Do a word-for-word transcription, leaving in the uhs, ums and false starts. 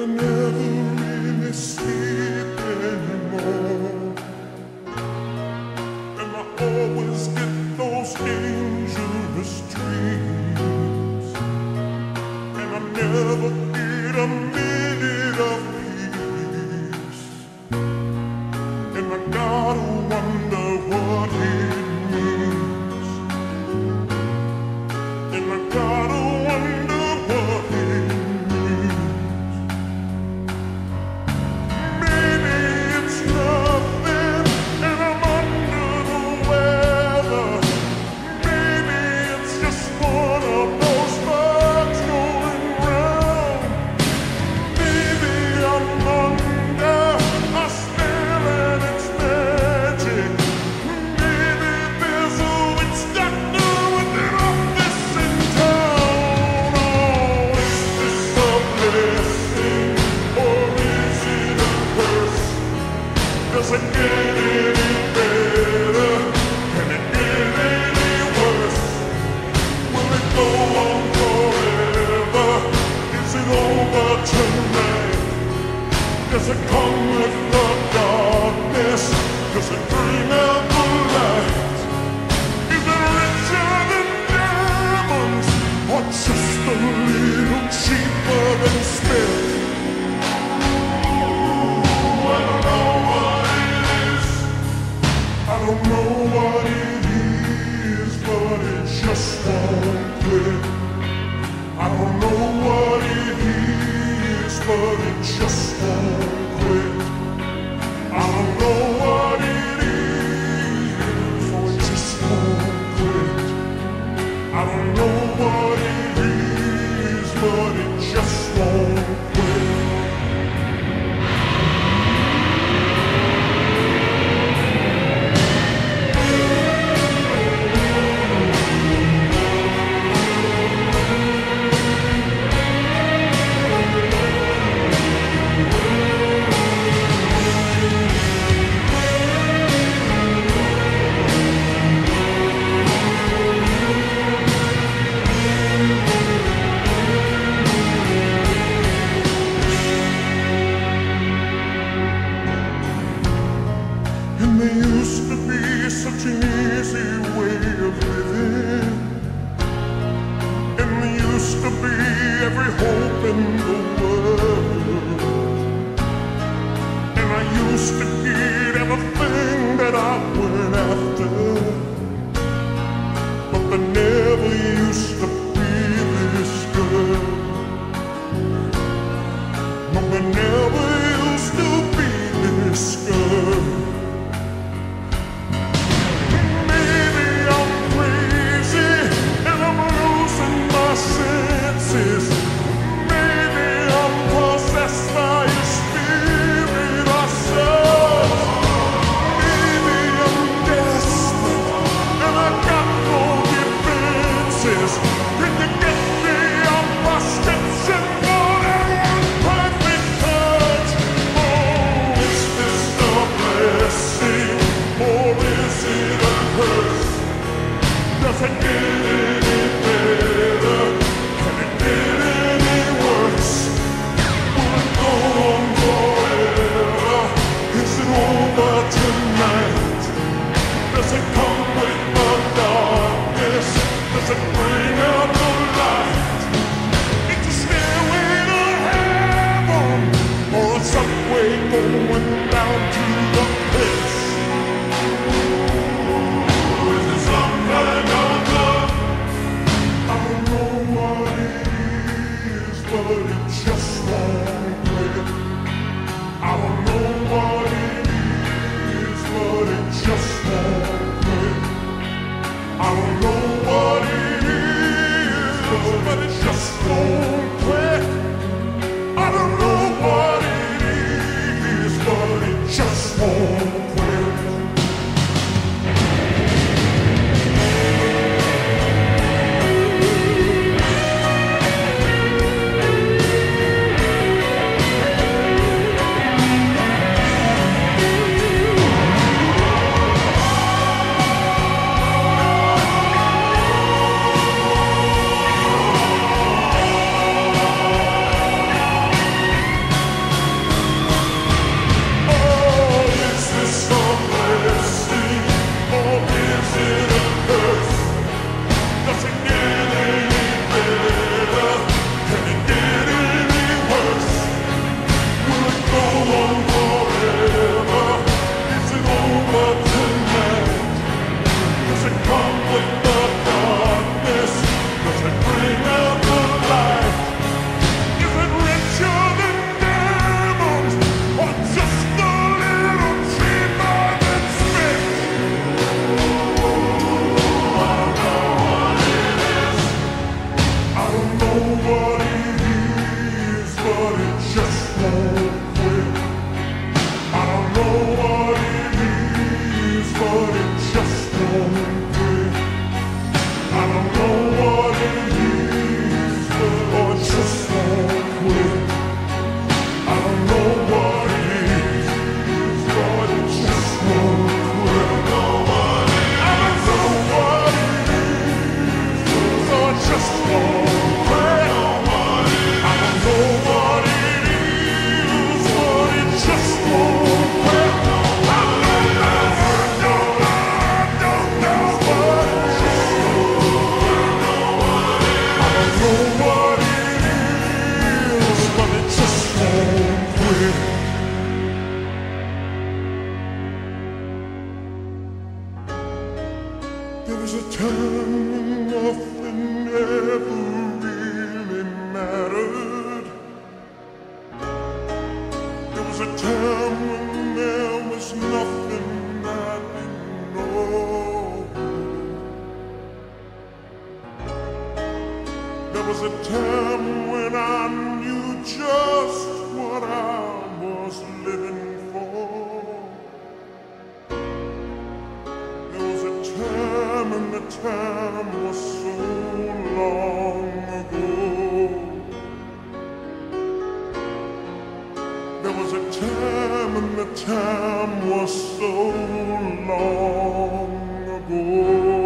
I never really sleep anymore. And I always get those dangerous dreams. And I never get a minute of peace. And I gotta wonder what it means. And I gotta wonder what it means. Maybe it's nothing and I'm under the weather. Maybe it's just one of those bugs going round. Maybe I'm under a spell and it's magic. Maybe there's a witch doctor with an office in town. Oh, is this a blessing or is it a curse? Does it get any better? Can it get any worse? Will it go on forever? Is it over tonight? Does it come with the darkness? Does it bring out the light? Is it richer than diamonds? Or just a little cheaper than spit? I don't know what it is. I don't know what it is, but it just won't quit. I don't know what it is, but it just won't quit. I don't know what it is, so it just won't quit. I don't know what it is, but it just won't quit. And there used to be such an easy way of living. And there used to be every hope in the world. And I used to get everything that I went after. But there never used to be this good. No, there never used to be this good. Maybe I'm crazy and I'm losing my senses. Maybe I'm possessed by a spirit or soul. Maybe I'm desperate and I got no defenses. Can you get me a prescription for that one perfect touch? Oh, is this the time when nothing ever really mattered. There was a time when there was nothing I didn't know. There was a time when I knew just what I was living for. There was a time, and the time was so long ago. There was a time, and the time was so long ago.